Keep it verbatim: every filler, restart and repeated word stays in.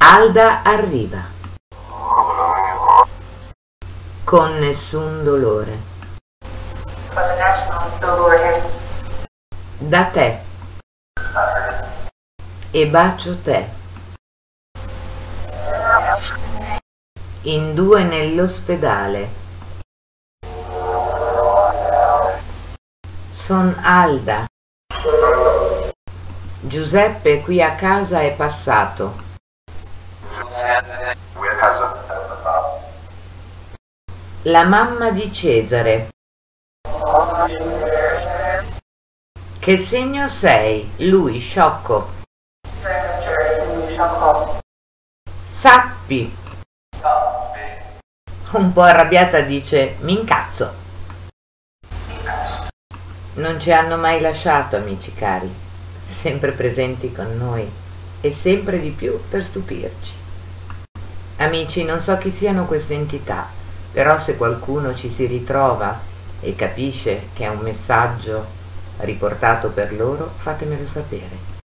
Alda arriva con nessun dolore da te e bacio te in due nell'ospedale. Son Alda. Giuseppe qui a casa è passato. La mamma di Cesare. Che segno sei? Lui, sciocco. Sappi. Un po' arrabbiata dice: mi incazzo. Non ci hanno mai lasciato, amici cari, sempre presenti con noi e sempre di più per stupirci. Amici, non so chi siano queste entità, però se qualcuno ci si ritrova e capisce che è un messaggio riportato per loro, fatemelo sapere.